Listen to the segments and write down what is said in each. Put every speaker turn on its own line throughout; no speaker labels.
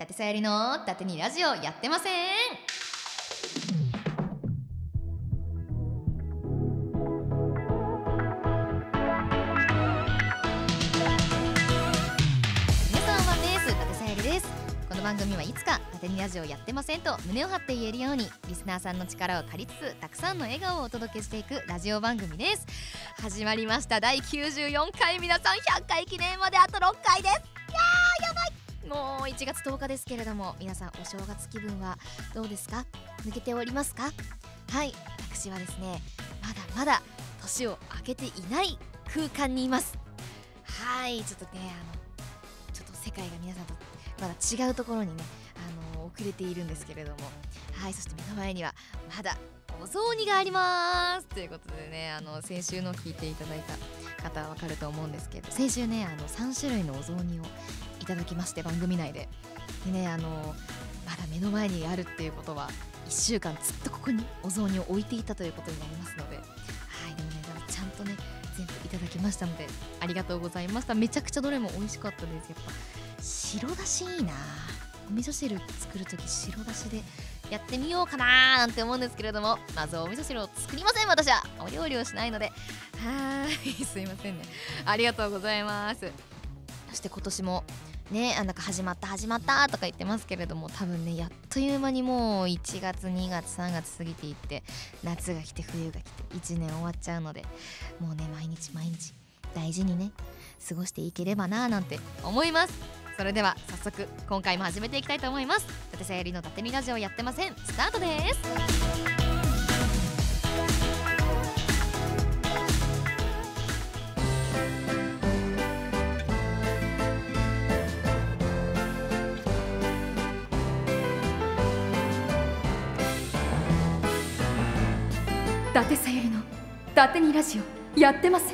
伊達さゆりの伊達にラジオやってません。皆さんはです伊達さゆりです。この番組はいつか伊達にラジオやってませんと胸を張って言えるようにリスナーさんの力を借りつつたくさんの笑顔をお届けしていくラジオ番組です。始まりました第94回、皆さん100回記念まであと6回です。やばい、もう1月10日ですけれども、皆さんお正月気分はどうですか？抜けておりますか？はい、私はですねまだまだ年を明けていない空間にいます。はい、ちょっとねちょっと世界が皆さんとまだ違うところにね遅れているんですけれども、はい、そして目の前にはまだお雑煮がありますということでね、先週の聞いていただいた方はわかると思うんですけど、先週ね3種類のお雑煮をいただきまして、番組内でねまだ目の前にあるっていうことは1週間ずっとここにお雑煮を置いていたということになりますので、はい、でもねちゃんとね全部いただきましたのでありがとうございました。めちゃくちゃどれも美味しかったです。やっぱ白だしいいな、お味噌汁作るとき白だしでやってみようかななんて思うんですけれども、まずお味噌汁を作りません。私はお料理をしないので、すいませんね、ありがとうございます。そして今年もねなんか始まったとか言ってますけれども、多分ねやっという間にもう1月2月3月過ぎていって、夏が来て冬が来て1年終わっちゃうので、もうね毎日大事にね過ごしていければななんて思います。それでは早速今回も始めていきたいと思います。伊達さゆりの伊達にラジオやってません、スタートです。伊達さゆりの伊達にラジオやってません。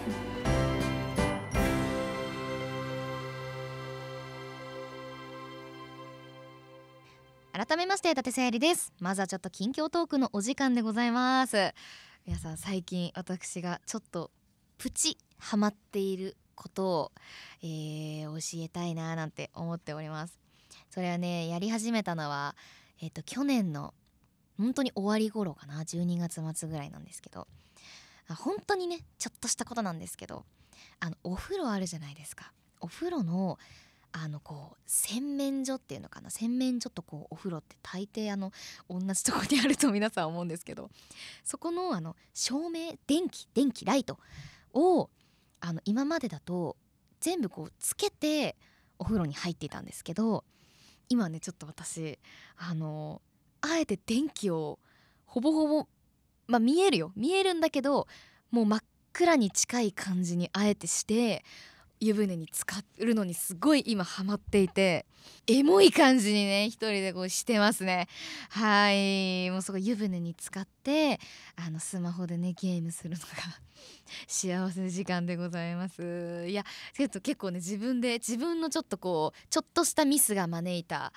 改めまして伊達さゆりです。まずはちょっと近況トークのお時間でございます。皆さん、最近私がちょっとプチハマっていることを、教えたいななんて思っております。それはね、やり始めたのは、去年の本当に終わり頃かな、12月末ぐらいなんですけど、本当にねちょっとしたことなんですけど、お風呂あるじゃないですか。お風呂のこう洗面所っていうのかな、洗面所とこうお風呂って大抵同じところにあると皆さん思うんですけど、そこの照明電気ライトを今までだと全部こうつけてお風呂に入っていたんですけど、今ねちょっと私あえて電気をほぼ見えるんだけど、もう真っ暗に近い感じにあえてして湯船に浸かるのにすごい今ハマっていて、エモい感じにね一人でこうしてますね。はい、もうすごい湯船に浸かってスマホでねゲームするのが幸せ時間でございます。いや結構ね自分のちょっとしたミスが招いた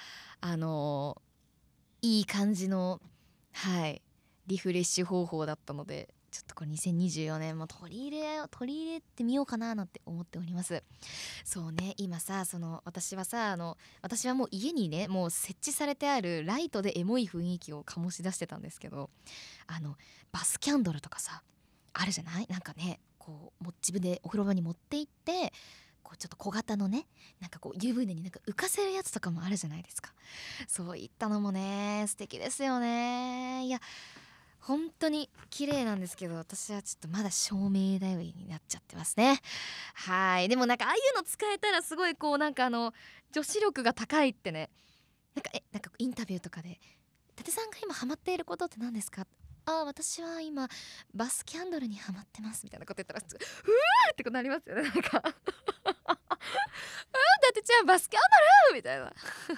いい感じのリフレッシュ方法だったので、ちょっとこれ2024年も取り入れてみようかななんて思っております。そうね、今さ私はもう家にねもう設置されてあるライトでエモい雰囲気を醸し出してたんですけど、バスキャンドルとかさあるじゃない。なんかねこう自分でお風呂場に持って行ってこうちょっと小型のねなんかこう湯船になんか浮かせるやつとかもあるじゃないですか。そういったのもね素敵ですよね。いや本当に綺麗なんですけど、私はちょっとまだ照明頼りになっちゃってますね。はい、でもなんかああいうの使えたらすごいこうなんか女子力が高いってね、なんかインタビューとかで伊達さんが今ハマっていることって何ですか？私は今バスキャンドルにハマってますみたいなこと言ったらうわーってことなりますよね。なんかだってちゃんバスキャンドルみたいな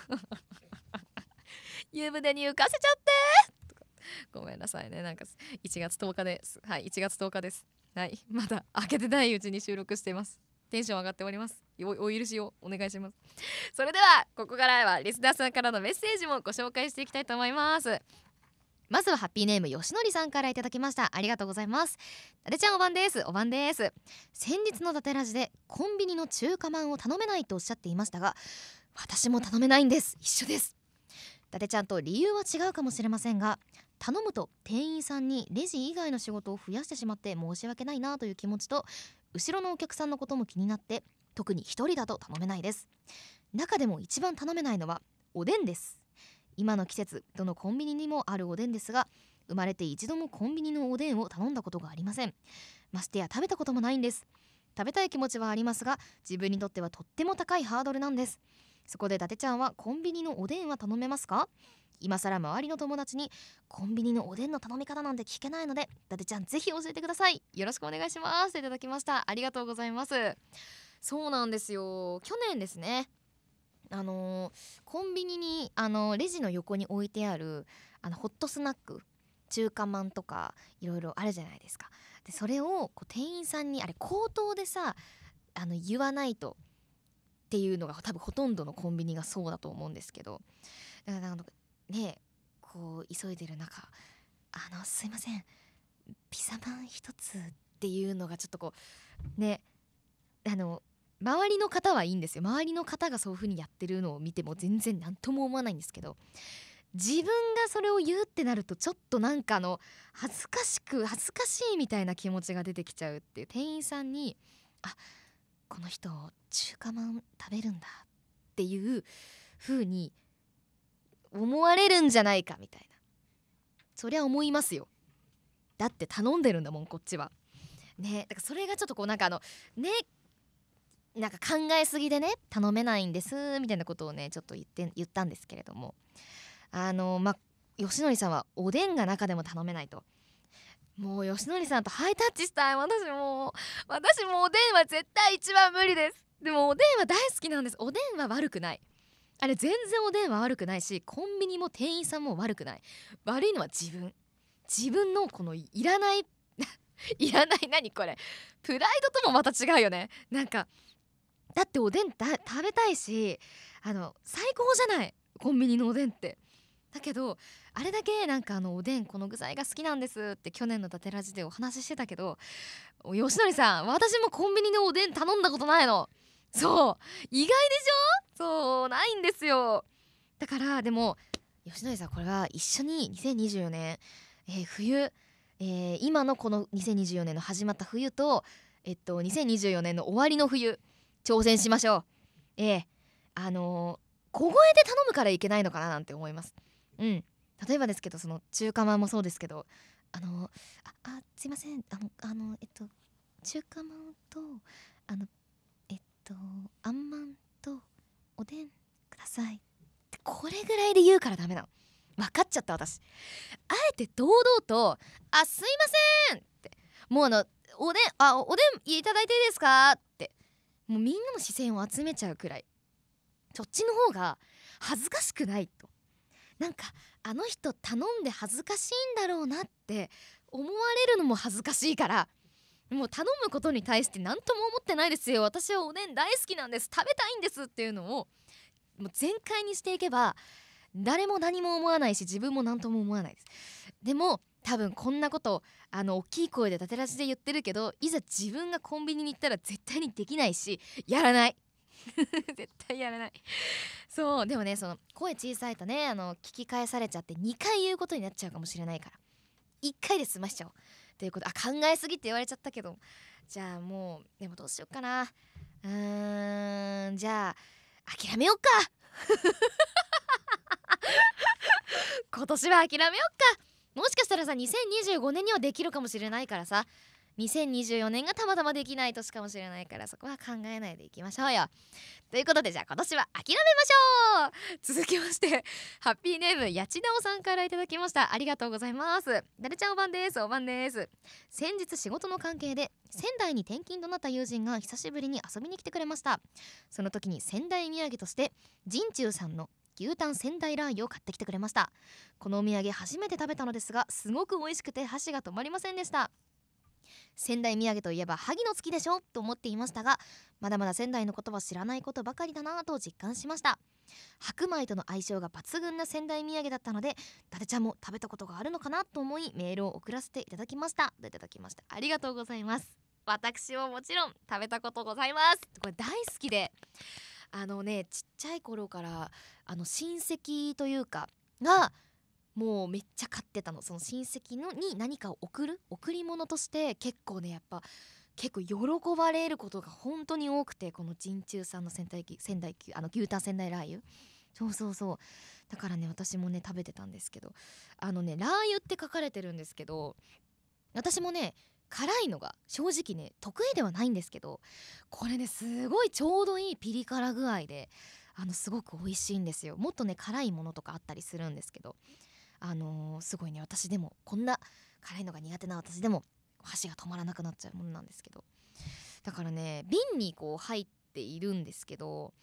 湯船に浮かせちゃってごめんなさいね、なんか1月10日です。はい、1月10日です。はい、まだ開けてないうちに収録しています。テンション上がっております。お許しをお願いします。それではここからはリスナーさんからのメッセージもご紹介していきたいと思います。まずはハッピーネームよしのりさんからいただきました。ありがとうございます。伊達ちゃんおばんです。先日の伊達ラジでコンビニの中華まんを頼めないとおっしゃっていましたが、 私も頼めないんです。一緒です。伊達ちゃんと理由は違うかもしれませんが、頼むと店員さんにレジ以外の仕事を増やしてしまって申し訳ないなという気持ちと、後ろのお客さんのことも気になって、特に一人だと頼めないです。中でも一番頼めないのはおでんです。今の季節、どのコンビニにもあるおでんですが、生まれて一度もコンビニのおでんを頼んだことがありません。ましてや食べたこともないんです。食べたい気持ちはありますが、自分にとってはとっても高いハードルなんです。そこで伊達ちゃんはコンビニのおでんは頼めますか？今更周りの友達にコンビニのおでんの頼み方なんて聞けないので、伊達ちゃんぜひ教えてください。よろしくお願いします。といただきました。ありがとうございます。そうなんですよ。去年ですね、コンビニにレジの横に置いてあるホットスナック、中華まんとかいろいろあるじゃないですか。でそれをこう店員さんにあれ口頭でさ言わないとっていうのが多分ほとんどのコンビニがそうだと思うんですけど、だからね、こう急いでる中すいませんピザパン一つっていうのがちょっとこうね、周りの方はいいんですよ。周りの方がそういう風にやってるのを見ても全然何とも思わないんですけど、自分がそれを言うってなるとちょっとなんか恥ずかしいみたいな気持ちが出てきちゃうっていう、店員さんにこの人中華まん食べるんだっていう風に思われるんじゃないかみたいな、そりゃ思いますよ。だって頼んでるんだもんこっちはね。だからそれがちょっとこうなんかね、なんか考えすぎでね頼めないんですみたいなことをねちょっと言ったんですけれども、吉典さんはおでんが中でも頼めないと。もう吉典さんとハイタッチしたい。私もおでんは絶対一番無理です。でもおでんは大好きなんです。おでんは悪くない、あれ全然おでんは悪くないし、コンビニも店員さんも悪くない。悪いのは自分のこのいらないいらない何これプライドともまた違うよね。なんかだっておでん食べたいし最高じゃないコンビニのおでんって。だけどあれだけなんかおでんこの具材が好きなんですって去年のダテラジでお話ししてたけど、吉典さん私もコンビニのおでん頼んだことないの。そう意外でしょ。そうないんですよ。だからでも吉典さんこれは一緒に2024年、冬、今のこの2024年の始まった冬と2024年の終わりの冬挑戦しましょう。小声で頼むからいけないのかななんて思います。例えばですけどその中華まんもそうですけどすいません中華まんとあんまんとおでんくださいってこれぐらいで言うからダメなの。分かっちゃった私。あえて堂々とすいませんってもうおでんいただいていいですかってもうみんなの視線を集めちゃうくらい、そっちの方が恥ずかしくないと。なんかあの人頼んで恥ずかしいんだろうなって思われるのも恥ずかしいから、もう頼むことに対して何とも思ってないですよ、私はおでん大好きなんです、食べたいんですっていうのをもう全開にしていけば誰も何も思わないし自分も何とも思わないです。でも多分こんなこと大きい声で立てらしで言ってるけど、いざ自分がコンビニに行ったら絶対にできないしやらない絶対やらない。そうでもね、その声小さいとね聞き返されちゃって2回言うことになっちゃうかもしれないから1回で済ましちゃおうということ。考えすぎって言われちゃったけど、じゃあもうでもどうしようかな。じゃあ諦めようか今年は諦めようか。もしかしたらさ2025年にはできるかもしれないからさ、2024年がたまたまできない年かもしれないから、そこは考えないでいきましょうよ。ということでじゃあ今年は諦めましょう。続きましてハッピーネームやちなおさんからいただきました。ありがとうございます。だるちゃんおばんです。おばんです。先日仕事の関係で仙台に転勤となった友人が久しぶりに遊びに来てくれました。その時に仙台土産として陣中さんの牛タン仙台ラー油を買ってきてくれました。このお土産初めて食べたのですがすごく美味しくて箸が止まりませんでした。仙台土産といえば萩の月でしょと思っていましたが、まだまだ仙台のことは知らないことばかりだなと実感しました。白米との相性が抜群な仙台土産だったので、だるちゃんも食べたことがあるのかなと思いメールを送らせていただきました。いただきました。ありがとうございます。私ももちろん食べたことございます。これ大好きでちっちゃい頃から親戚というかがもうめっちゃ買ってたの。その親戚のに何かを贈り物として結構ねやっぱ結構喜ばれることが本当に多くて、この陣中さんの仙台牛タン仙台ラー油、そうだからね私もね食べてたんですけど、ラー油って書かれてるんですけど、私もね辛いのが正直ね得意ではないんですけど、これねすごいちょうどいいピリ辛具合ですごく美味しいんですよ。もっとね辛いものとかあったりするんですけど、すごいね私でもこんな辛いのが苦手な私でも箸が止まらなくなっちゃうものなんですけど、だからね瓶にこう入っているんですけど、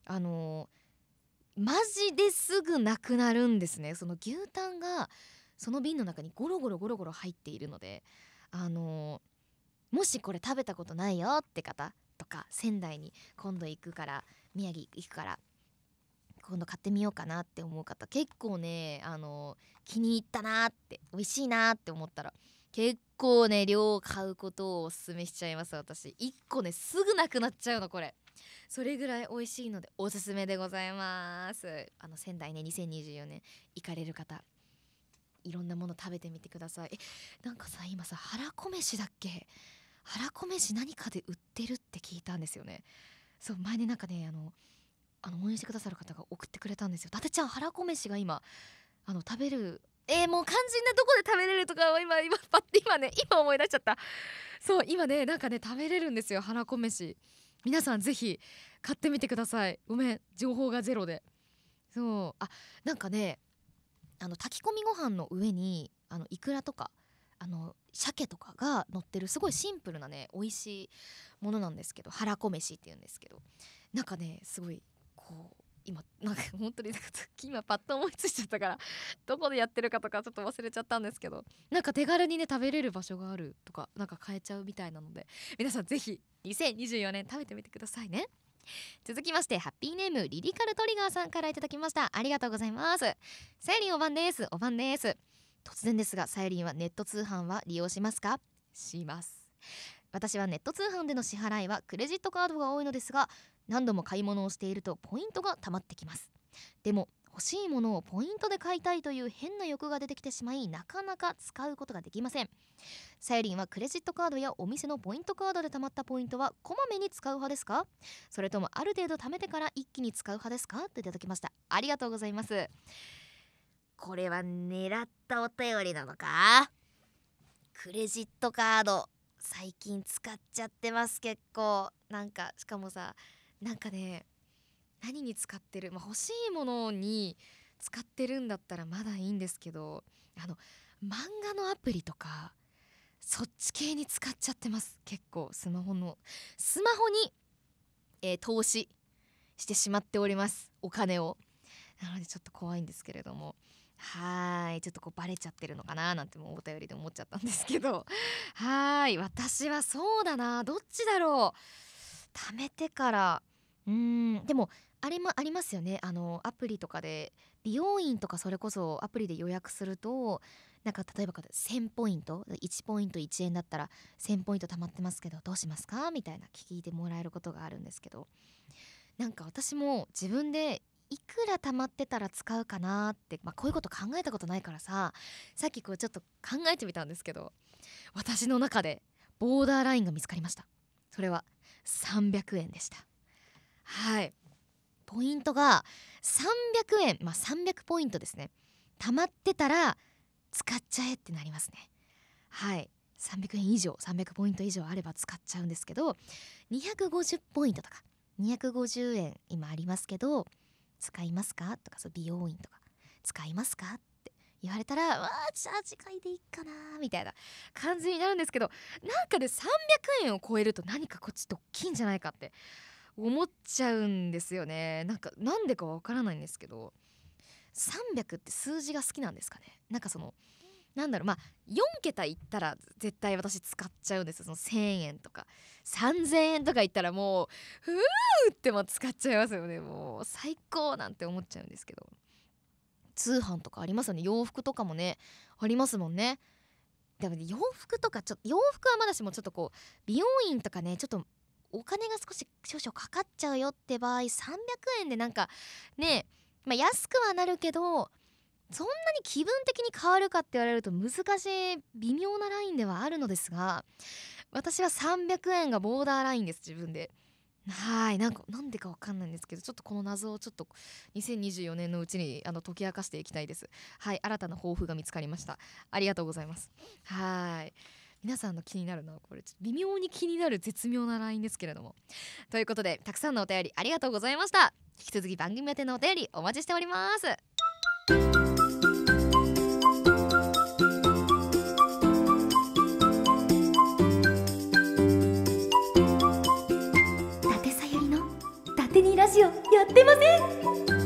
マジですぐなくなるんですね。その牛タンがその瓶の中にゴロゴロ入っているので、もしこれ食べたことないよって方とか、仙台に今度行くから宮城行くから今度買ってみようかなって思う方、結構ね気に入ったなって美味しいなって思ったら結構ね量買うことをおすすめしちゃいます。私1個ねすぐなくなっちゃうのこれ。それぐらい美味しいのでおすすめでございます。仙台ね2024年行かれる方いろんなもの食べてみてください。なんかさ今さはらこ飯だっけ、はらこ飯何かで売ってるって聞いたんですよね。そう前になんかね応援してくださる方が送ってくれたんですよ。伊達ちゃんはらこ飯が今食べるもう肝心などこで食べれるとかを今パッて今思い出しちゃった。そう今ねなんかね食べれるんですよはらこ飯。皆さんぜひ買ってみてください。ごめん情報がゼロで。そうなんかね炊き込みご飯の上にイクラとか鮭とかが乗ってるすごいシンプルなね美味しいものなんですけど、はらこ飯って言うんですけど、なんかねすごいこう今なんか本当になんか今パッと思いついちゃったからどこでやってるかとかちょっと忘れちゃったんですけど、なんか手軽にね食べれる場所があるとかなんか買えちゃうみたいなので、皆さんぜひ2024年食べてみてくださいね。続きましてハッピーネームリリカルトリガーさんからいただきました。ありがとうございます。さゆりんおばんです。おばんです。突然ですがさゆりんはネット通販は利用しますか？します。私はネット通販での支払いはクレジットカードが多いのですが、何度も買い物をしているとポイントが溜まってきます。でも欲しいものをポイントで買いたいという変な欲が出てきてしまい、なかなか使うことができません。さゆりんはクレジットカードやお店のポイントカードで貯まったポイントはこまめに使う派ですか？それともある程度貯めてから一気に使う派ですか？といただきました。ありがとうございます。これは狙ったお便りなのか？クレジットカード最近使っちゃってます。結構なんかしかもさなんかね何に使ってる、欲しいものに使ってるんだったらまだいいんですけど、漫画のアプリとかそっち系に使っちゃってます。結構スマホに、投資してしまっております、お金を。なのでちょっと怖いんですけれども、ちょっとこうバレちゃってるのかななんてもうお便りで思っちゃったんですけど、私はそうだな、どっちだろう。貯めてからでもありますよね。アプリとかで美容院とかそれこそアプリで予約するとなんか例えば1000ポイント1ポイント1円だったら1000ポイント貯まってますけどどうしますかみたいな聞いてもらえることがあるんですけど、なんか私も自分でいくら貯まってたら使うかなって、こういうこと考えたことないからさっきこうちょっと考えてみたんですけど、私の中でボーダーラインが見つかりました。それは300円でした。ポイントが300円、300ポイントですね、貯まってたら使っちゃえってなりますね。300円以上300ポイント以上あれば使っちゃうんですけど、250ポイントとか250円今ありますけど使いますかとか、そう美容院とか使いますかって言われたらじゃあ次回でいいかなみたいな感じになるんですけど、なんかで300円を超えると何かこっちと大きいんじゃないかって思っちゃうんですよね。なんでかわからないんですけど、300って数字が好きなんですかね。なんかなんだろう、4桁いったら絶対私使っちゃうんですよ。その1000円とか3000円とかいったらもうっても使っちゃいますよね。もう最高なんて思っちゃうんですけど、通販とかありますよね。洋服とかもねありますもんね。でもね洋服はまだしもちょっとこう美容院とかねちょっとお金が少々かかっちゃうよって場合300円でなんかね、安くはなるけどそんなに気分的に変わるかって言われると難しい微妙なラインではあるのですが、私は300円がボーダーラインです。自分でなんでかわかんないんですけど、ちょっとこの謎をちょっと2024年のうちに解き明かしていきたいです。新たな抱負が見つかりました。ありがとうございます。皆さんの気になるのはこれちょっと微妙に気になる絶妙なラインですけれども、ということでたくさんのお便りありがとうございました。引き続き番組宛てのお便りお待ちしております。
伊達さゆりの伊達にラジオやってません。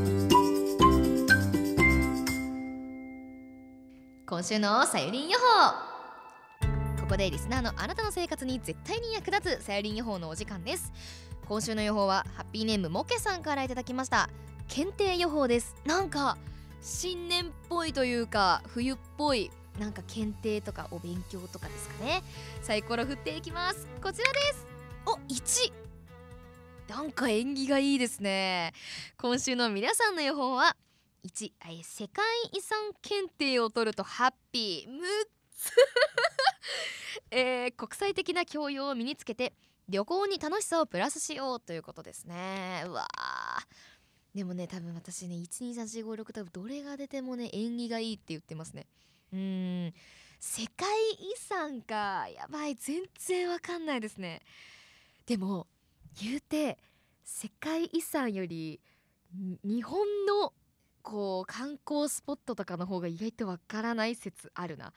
今週のさゆりん予報。ここでリスナーのあなたの生活に絶対に役立つさゆりん予報のお時間です。今週の予報はハッピーネームもけさんからいただきました。検定予報です。なんか新年っぽいというか冬っぽい、なんか検定とかお勉強とかですかね。サイコロ振っていきます。こちらです。お、1。なんか縁起がいいですね。今週の皆さんの予報は1、世界遺産検定を取るとハッピー。6つ国際的な教養を身につけて旅行に楽しさをプラスしようということですね。うわー、でもね、多分私ね、12345多分どれが出てもね縁起がいいって言ってますね。世界遺産か、やばい、全然わかんないですね。でも言うて世界遺産より日本のこう観光スポットとかの方が意外とわからない説あるな。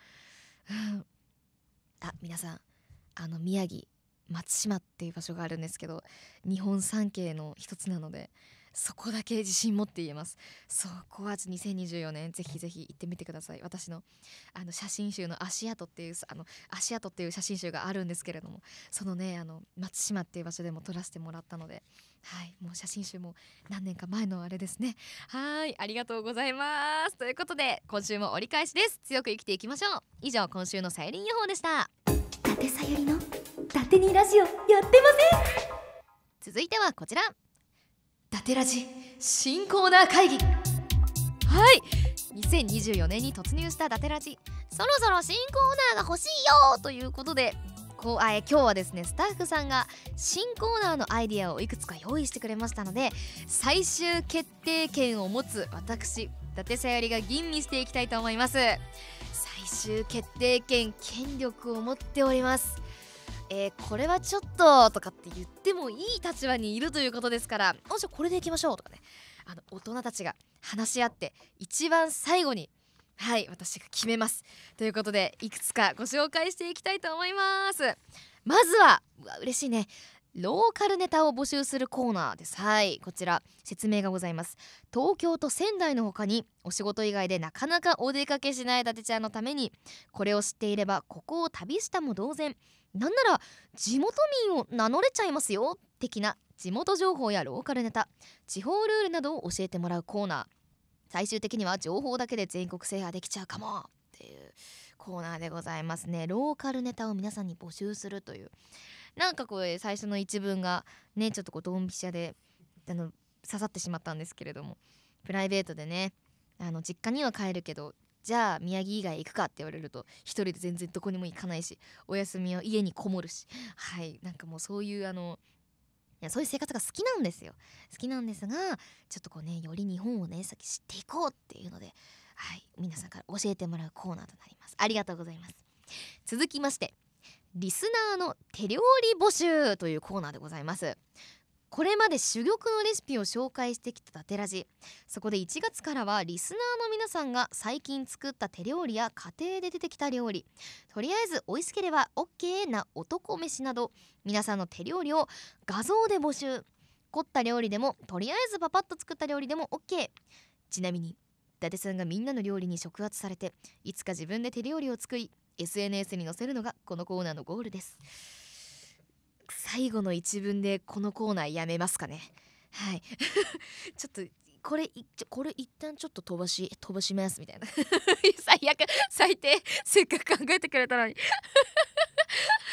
皆さん、宮城松島っていう場所があるんですけど、日本三景の一つなのでそこだけ自信持って言えます。そこは2024年ぜひぜひ行ってみてください。私の写真集の足跡っていう写真集があるんですけれども、そのね松島っていう場所でも撮らせてもらったので、もう写真集も何年か前のあれですね。ありがとうございます。ということで今週も折り返しです。強く生きていきましょう。以上、今週のさゆりん予報でした。
伊達さゆりの伊達にラジオやってません。
続いてはこちら、伊達ラジ新コーナー会議。2024年に突入した伊達ラジ、そろそろ新コーナーが欲しいよということで、今日はですね、スタッフさんが新コーナーのアイディアをいくつか用意してくれましたので、最終決定権を持つ私伊達さゆりが吟味していきたいと思います。最終決定権力を持っております。これはちょっととかって言ってもいい立場にいるということですから、じゃあこれでいきましょうとかね、大人たちが話し合って一番最後に私が決めますということで、いくつかご紹介していきたいと思います。まずは嬉しいね、ローカルネタを募集するコーナーです。こちら説明がございます。東京と仙台の他にお仕事以外でなかなかお出かけしない伊達ちゃんのために、これを知っていればここを旅したも同然、なんなら地元民を名乗れちゃいますよ的な地元情報やローカルネタ、地方ルールなどを教えてもらうコーナー。最終的には情報だけで全国制覇できちゃうかもっていうコーナーでございますね。ローカルネタを皆さんに募集するという、なんかこれ最初の一文がね、ちょっとこうドンピシャで刺さってしまったんですけれども、プライベートでね、実家には帰るけど、じゃあ宮城以外行くかって言われると一人で全然どこにも行かないし、お休みは家にこもるし、なんかもうそういうそういう生活が好きなんですよ。好きなんですが、ちょっとこうね、より日本をね先知っていこうっていうので、皆さんから教えてもらうコーナーとなります。ありがとうございます。続きまして、リスナーの手料理募集というコーナーでございます。これまで珠玉のレシピを紹介してきた伊達ラジ、そこで1月からはリスナーの皆さんが最近作った手料理や家庭で出てきた料理、とりあえず美味しければ OK な男飯など、皆さんの手料理を画像で募集。凝った料理でもとりあえずパパッと作った料理でも OK。 ちなみに伊達さんがみんなの料理に触発されて、いつか自分で手料理を作り SNS に載せるのがこのコーナーのゴールです。最後の一文でこのコーナーやめますかね。ちょっとこれ一旦ちょっと飛ばしますみたいな最悪、最低、せっかく考えてくれたのに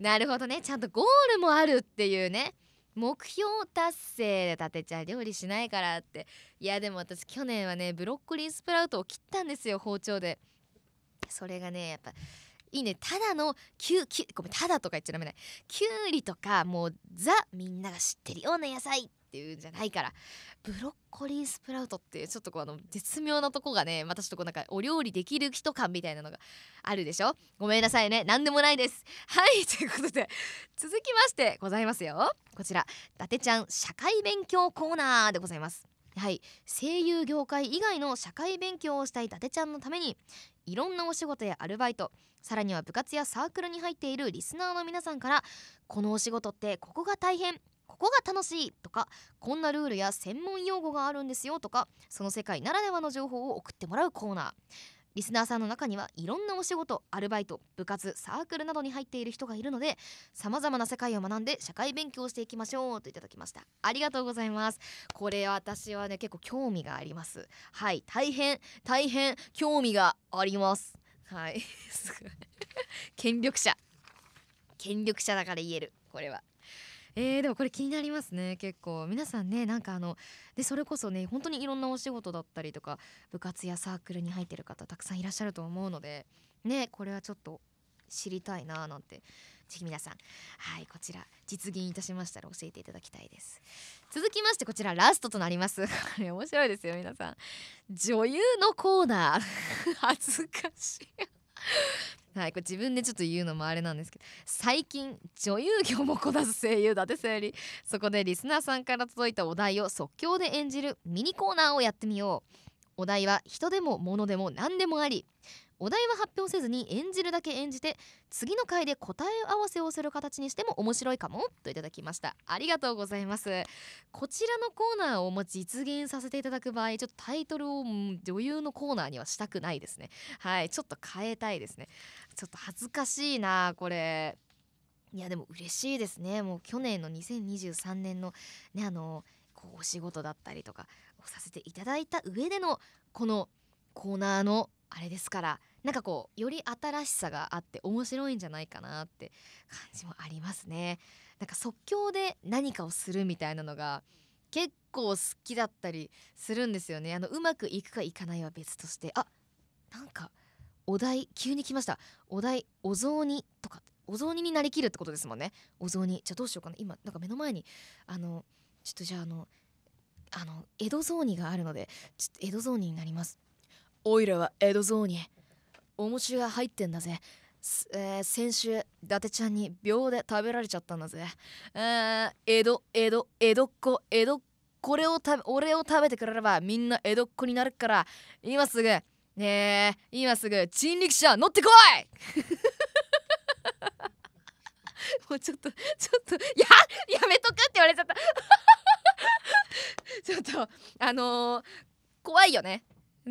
なるほどね、ちゃんとゴールもあるっていうね。目標達成で立てちゃん料理しないからって。いやでも私去年はねブロッコリースプラウトを切ったんですよ、包丁で。それがねやっぱいいね。ただのごめん、ただとか言っちゃダメない。きゅうりとかもうザみんなが知ってるような野菜っていうんじゃないから、ブロッコリースプラウトっていうちょっとこう絶妙なとこがね、またちょっとこうなんかお料理できる人感みたいなのがあるでしょ。ごめんなさいね、なんでもないです。はいということで続きましてございますよ。こちら伊達ちゃん社会勉強コーナーでございます。はい、声優業界以外の社会勉強をしたい伊達ちゃんのために、いろんなお仕事やアルバイト、さらには部活やサークルに入っているリスナーの皆さんから、このお仕事ってここが大変、ここが楽しいとか、こんなルールや専門用語があるんですよとか、その世界ならではの情報を送ってもらうコーナー。リスナーさんの中にはいろんなお仕事、アルバイト、部活、サークルなどに入っている人がいるので、さまざまな世界を学んで社会勉強していきましょうといただきました。ありがとうございます。これ私はね結構興味があります。はい、大変興味があります。はいすごい権力者だから言える、これは。でもこれ気になりますね。結構皆さんね、なんかでそれこそね本当にいろんなお仕事だったりとか部活やサークルに入ってる方たくさんいらっしゃると思うのでね、これはちょっと知りたいななんて、ぜひ皆さん、はいこちら実現いたしましたら教えていただきたいです。続きましてこちらラストとなります。これ面白いですよ皆さん。女優のコーナー恥ずかしいはい、これ自分でちょっと言うのもあれなんですけど、最近女優業もこなす声優伊達さゆり。そこでリスナーさんから届いたお題を即興で演じるミニコーナーをやってみよう。お題は人でも物でも何でもあり、お題は発表せずに演じるだけ演じて、次の回で答え合わせをする形にしても面白いかもといただきました。ありがとうございます。こちらのコーナーを実現させていただく場合、ちょっとタイトルを女優のコーナーにはしたくないですね。はい、ちょっと変えたいですね。ちょっと恥ずかしいなこれ。いやでも嬉しいですね。もう去年の2023年のねこうお仕事だったりとかをさせていただいた上でのこのコーナーのあれですから、なんかこうより新しさがあって面白いんじゃないかなって感じもありますね。なんか即興で何かをするみたいなのが結構好きだったりするんですよね。うまくいくかいかないは別として、なんかお題急に来ました。お題お雑煮とか、お雑煮になりきるってことですもんね。お雑煮、じゃあどうしようかな。今なんか目の前にちょっとじゃあ江戸雑煮があるので、ちょっと江戸雑煮になります。おいらは江戸雑煮、お餅が入ってんだぜ。先週伊達ちゃんに秒で食べられちゃったんだぜ。江戸っ子俺を食べてくれればみんな江戸っ子になるから、今すぐ今すぐ人力車乗ってこいもうちょっとやめとくって言われちゃったちょっと怖いよね。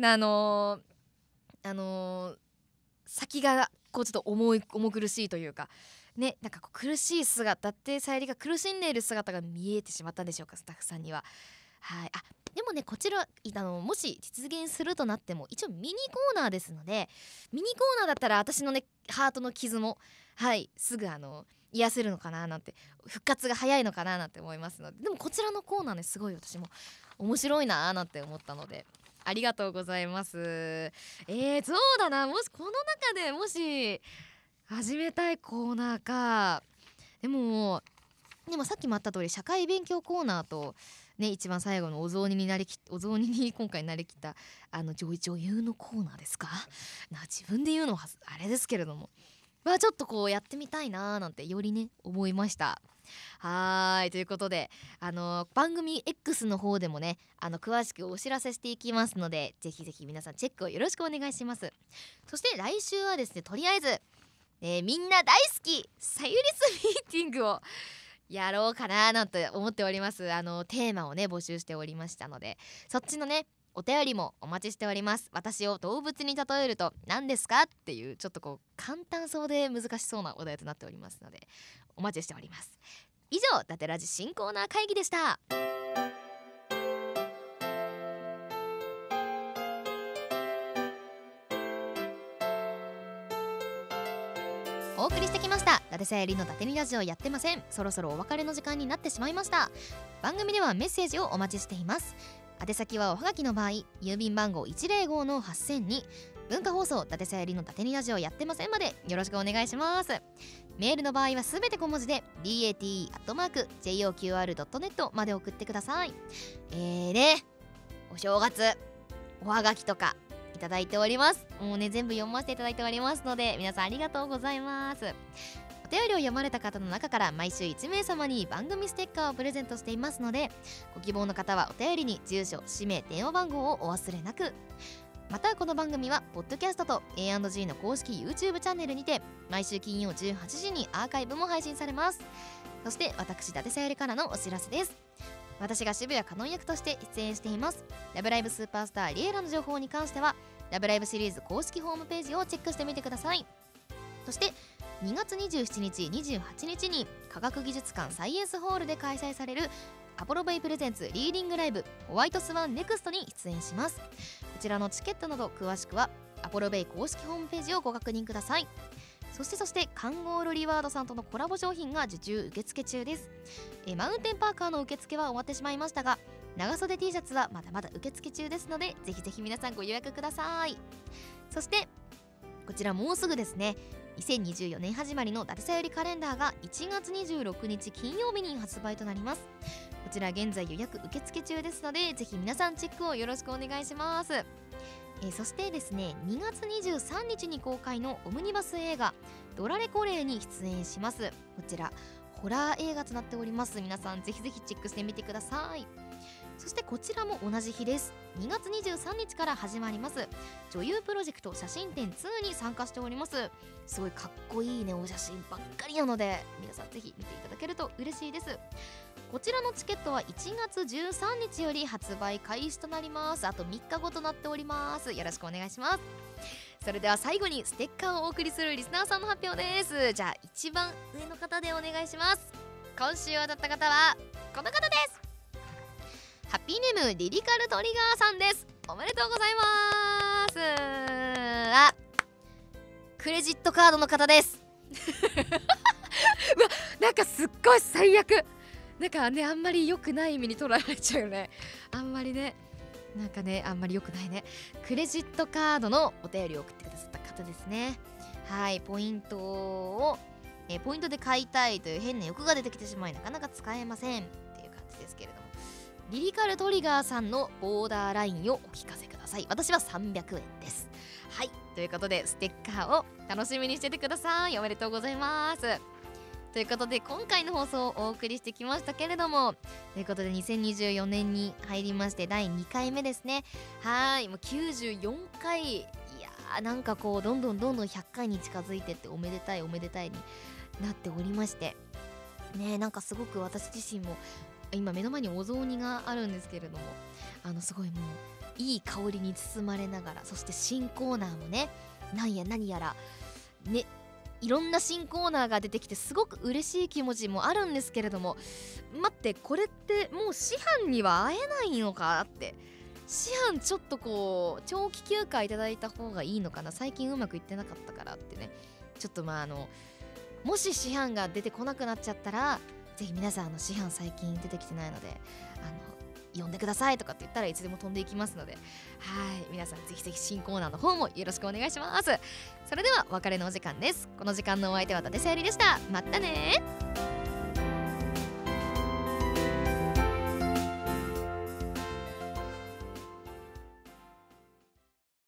先がこうちょっと重苦しいというかね、なんかこう苦しい姿ってさゆりが苦しんでいる姿が見えてしまったんでしょうか、スタッフさんには。はい、でもねこちらもし実現するとなっても一応ミニコーナーですので、ミニコーナーだったら私のねハートの傷もすぐ癒せるのかななんて、復活が早いのかななんて思いますので、でもこちらのコーナーねすごい私も面白いななんて思ったのでありがとうございます。そうだな、もしこの中でもし始めたいコーナーか。でもさっきもあった通り社会勉強コーナーとね、一番最後のお雑煮に今回なりきった女優のコーナーですか自分で言うのはあれですけれども、ちょっとこうやってみたいなーなんてよりね思いました。はいということで番組 X の方でもね詳しくお知らせしていきますので、ぜひぜひ皆さんチェックをよろしくお願いします。そして来週はですね、とりあえず、みんな大好きさゆりすミーティングをやろうかななんて思っております。テーマをね募集しておりましたので、そっちのねお便りもお待ちしております。私を動物に例えると何ですかっていうちょっとこう簡単そうで難しそうなお題となっておりますのでお待ちしております。以上伊達ラジ新コーナー会議でした。オお送りしてきました伊達さゆりの伊達にラジオやってません。そろそろお別れの時間になってしまいました。番組ではメッセージをお待ちしています。宛先はおはがきの場合、郵便番号 105-8000 に文化放送伊達さゆりの伊達にラジオやってませんまでよろしくお願いします。メールの場合はすべて小文字で date@joqr.net まで送ってください。お正月おはがきとかいただいております。もうね、全部読ませていただいておりますので、皆さんありがとうございます。お便りを読まれた方の中から毎週1名様に番組ステッカーをプレゼントしていますので、ご希望の方はお便りに住所、氏名、電話番号をお忘れなく。またこの番組はポッドキャストと A&G の公式 YouTube チャンネルにて毎週金曜18時にアーカイブも配信されます。そして私伊達さゆりからのお知らせです。私が渋谷カノン役として出演していますラブライブスーパースターリエラの情報に関してはラブライブシリーズ公式ホームページをチェックしてみてください。そして2月27日28日に科学技術館サイエンスホールで開催されるアポロベイプレゼンツリーディングライブホワイトスワンネクストに出演します。こちらのチケットなど詳しくはアポロベイ公式ホームページをご確認ください。そしてカンゴールリワードさんとのコラボ商品が受注受付中です。マウンテンパーカーの受付は終わってしまいましたが、長袖 T シャツはまだまだ受付中ですので、ぜひぜひ皆さんご予約ください。そしてこちらもうすぐですね、2024年始まりの伊達さゆりカレンダーが1月26日金曜日に発売となります。こちら現在予約受付中ですので、ぜひ皆さんチェックをよろしくお願いします。そしてですね、2月23日に公開のオムニバス映画ドラレコレイに出演します。こちらホラー映画となっております。皆さんぜひぜひチェックしてみてください。そしてこちらも同じ日です。2月23日から始まります女優プロジェクト写真展2に参加しております。すごいかっこいいねお写真ばっかりなので、皆さんぜひ見ていただけると嬉しいです。こちらのチケットは1月13日より発売開始となります。あと3日後となっております。よろしくお願いします。それでは最後にステッカーをお送りするリスナーさんの発表です。じゃあ一番上の方でお願いします。今週当たった方はこの方です。ハッピーネームリリカルトリガーさんです。おめでとうございます。クレジットカードの方ですうわ、なんかすっごい最悪。なんかね、あんまり良くない意味に捉えられちゃうよね。あんまりね、なんかね、あんまり良くないね。クレジットカードのお便りを送ってくださった方ですね。はい、ポイントで買いたいという変な欲が出てきてしまいなかなか使えませんっていう感じですけれども、リリカルトリガーさんのボーダーラインをお聞かせください。私は300円です。はい、ということでステッカーを楽しみにしててください。おめでとうございます。ということで今回の放送をお送りしてきましたけれども、ということで2024年に入りまして第2回目ですね。はい、もう94回、いやー、なんかこうどんどん100回に近づいてっておめでたいになっておりましてね。なんかすごく私自身も今目の前にお雑煮があるんですけれども、すごいもういい香りに包まれながら、そして新コーナーもね、何やらね、いろんな新コーナーが出てきてすごく嬉しい気持ちもあるんですけれども、待って、これってもう師範には会えないのかって、師範ちょっとこう長期休暇いただいた方がいいのかな、最近うまくいってなかったからってね、ちょっともし師範が出てこなくなっちゃったら、ぜひ皆さん師範最近出てきてないので呼んでくださいとかって言ったらいつでも飛んでいきますので、はい、皆さんぜひぜひ新コーナーの方もよろしくお願いします。それではお別れのお時間です。この時間のお相手は伊達さゆりでした。またね。